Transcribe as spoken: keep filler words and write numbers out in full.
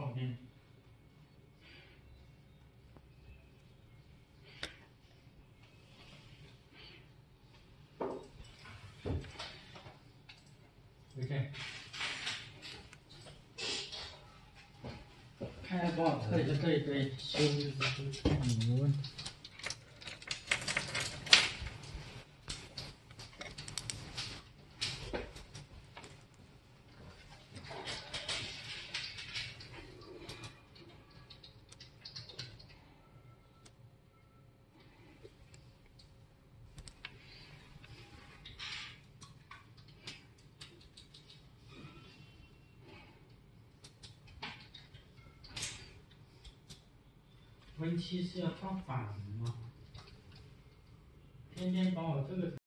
照片。OK。看一下多少克，就可以可以修就是看你没问题。Win 七是要放反的吗？天天把我这个。